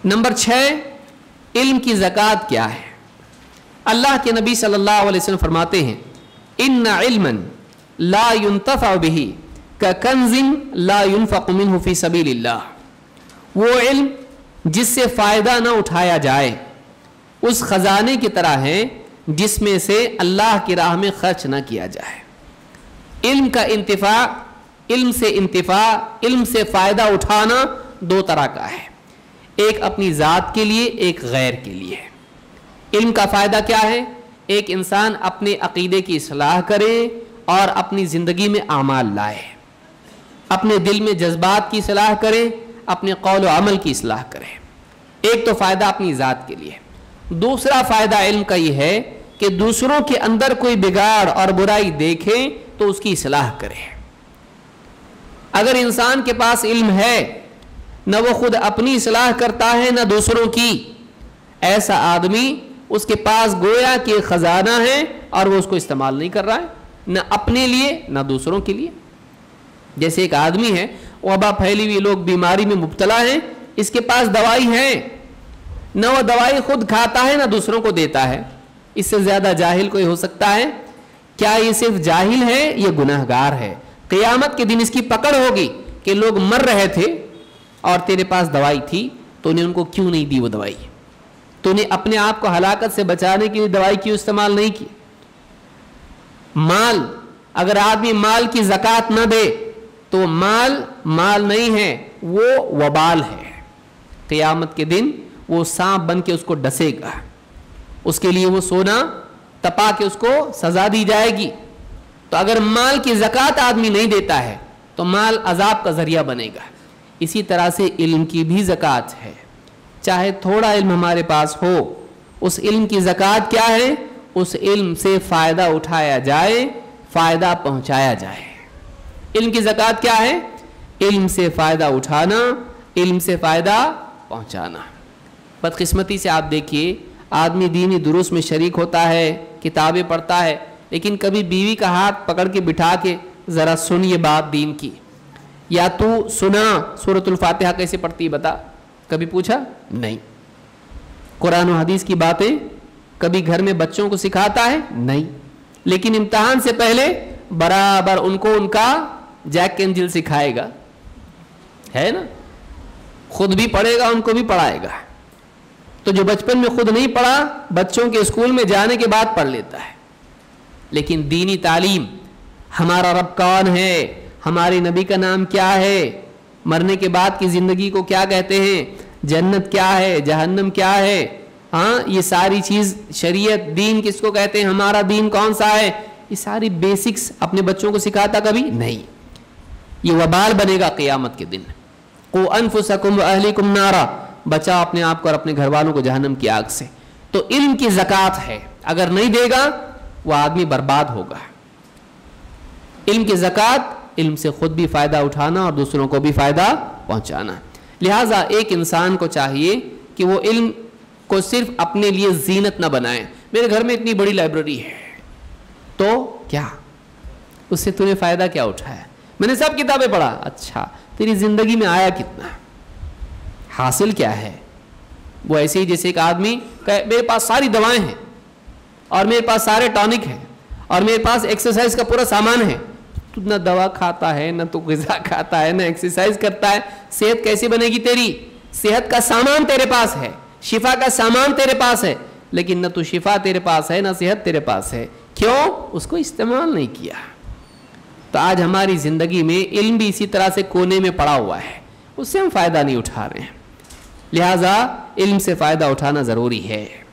Number 6، علم کی زکوٰۃ کیا ہے؟ اللہ کے نبی صلی اللہ علیہ وسلم فرماتے ہیں ان علما لا ينتفع به كکنز لا ينفق منه في سبيل اللہ، وہ علم جس سے فائدہ نہ اٹھایا جائے اس خزانے کی طرح ہے جس میں سے اللہ کی راہ میں خرچ نہ کیا جائے۔ علم کا انتفاع، علم سے فائدہ اٹھانا دو طرح کا ہے، ایک اپنی ذات کے لیے، ایک غیر کے لیے۔ علم کا فائدہ کیا ہے؟ ایک انسان اپنے عقیدے کی اصلاح کرے اور اپنی زندگی میں اعمال لائے، اپنے دل میں جذبات کی اصلاح کرے، اپنے قول و عمل کی اصلاح کرے۔ ایک تو فائدہ اپنی ذات کے لیے، دوسرا فائدہ علم کا یہ ہے کہ دوسروں کے اندر کوئی بگاڑ اور برائی دیکھیں تو اس کی اصلاح کرے۔ اگر انسان کے پاس علم ہے، نہ وہ خود اپنی اصلاح کرتا ہے نہ دوسروں کی، ایسا آدمی اس کے پاس گویا کہ خزانہ ہے اور وہ اس کو استعمال نہیں کر رہا ہے، نہ اپنے لیے نہ دوسروں کے لیے۔ جیسے ایک آدمی ہے، وبا پھیلی ہوئی، لوگ بیماری میں مبتلا ہیں، اس کے پاس دوائی ہے، نہ وہ دوائی خود کھاتا ہے نہ دوسروں کو دیتا ہے۔ اس سے زیادہ جاہل کوئی ہو سکتا ہے؟ کیا یہ صرف جاہل ہے؟ یہ گناہگار ہے۔ قیامت کے دن اس کی پکڑ ہوگی کہ لوگ مر رہے تھے اور تیرے پاس دوائی تھی، تو نے ان کو کیوں نہیں دی وہ دوائی؟ تو نے اپنے آپ کو ہلاکت سے بچانے کے لیے دوائی کیوں استعمال نہیں کی؟ مال، اگر آدمی مال کی زکوٰۃ نہ دے تو مال نہیں ہے، وہ وبال ہے۔ قیامت کے دن وہ سانپ بن کے اس کو ڈسے گا، اس کے لیے وہ سونا تپا کے اس کو سزا دی جائے گی۔ تو اگر مال کی زکوٰۃ آدمی نہیں دیتا ہے تو مال عذاب کا ذریعہ بنے گا۔ اسی طرح سے علم کی بھی زکوٰۃ ہے، چاہے تھوڑا علم ہمارے پاس ہو، اس علم کی زکوٰۃ کیا ہے؟ اس علم سے فائدہ اٹھایا جائے، فائدہ پہنچایا جائے۔ علم کی زکوٰۃ کیا ہے؟ علم سے فائدہ اٹھانا، علم سے فائدہ پہنچانا۔ بدقسمتی سے آپ دیکھیے، آدمی دینی دروس میں شریک ہوتا ہے، کتابیں پڑھتا ہے، لیکن کبھی بیوی کا ہاتھ پکڑ کے بٹھا کے ذرا سن یہ بات دین کی، یا تو سنا سورۃ الفاتحہ کیسے پڑھتی بتا، کبھی پوچھا؟ نہیں۔ قرآن و حدیث کی باتیں کبھی گھر میں بچوں کو سکھاتا ہے؟ نہیں۔ لیکن امتحان سے پہلے برابر ان کو ان کا جیک اینجل سکھائے گا، ہے نا؟ خود بھی پڑھے گا، ان کو بھی پڑھائے گا۔ تو جو بچپن میں خود نہیں پڑھا، بچوں کے اسکول میں جانے کے بعد پڑھ لیتا ہے۔ لیکن دینی تعلیم، ہمارا رب کون ہے، ہمارے نبی کا نام کیا ہے، مرنے کے بعد کی زندگی کو کیا کہتے ہیں، جنت کیا ہے، جہنم کیا ہے، یہ ساری چیز، شریعت، دین کس کو کہتے ہیں، ہمارا دین کون سا ہے، یہ ساری بیسکس اپنے بچوں کو سکھاتا کبھی نہیں۔ یہ وبال بنے گا قیامت کے دن۔ قُوْ أَنفُسَكُمْ وَأَهْلِكُمْ نَارًا، بچاؤ اپنے آپ کو اور اپنے گھر والوں کو جہنم کی آگ سے۔ تو علم کی زکوٰۃ ہے، اگر نہیں دے گا وہ آدمی برباد ہوگا۔ علم کی زکوٰۃ، علم سے خود بھی فائدہ اٹھانا اور دوسروں کو بھی فائدہ پہنچانا۔ لہٰذا ایک انسان کو چاہیے کہ وہ علم کو صرف اپنے لیے زینت نہ بنائے۔ میرے گھر میں اتنی بڑی لائبریری ہے، تو کیا اس سے تو نے فائدہ کیا اٹھایا؟ میں نے سب کتابیں پڑھا، اچھا تیری زندگی میں آیا کتنا، حاصل کیا ہے؟ وہ ایسے ہی جیسے ایک آدمی کہ میرے پاس ساری دوائیں ہیں اور میرے پاس سارے ٹانک ہیں اور میرے پاس ایکسرسائز کا پورا سامان ہے، تو نہ دوا کھاتا ہے، نہ تو غذا کھاتا ہے، نہ ایکسرسائز کرتا ہے، صحت کیسے بنے گی تیری؟ صحت کا سامان تیرے پاس ہے، شفا کا سامان تیرے پاس ہے، لیکن نہ تو شفا تیرے پاس ہے نہ صحت تیرے پاس ہے۔ کیوں؟ اس کو استعمال نہیں کیا۔ تو آج ہماری زندگی میں علم بھی اسی طرح سے کونے میں پڑا ہوا ہے، اس سے ہم فائدہ نہیں اٹھا رہے ہیں۔ لہٰذا علم سے فائدہ اٹھانا ضروری ہے۔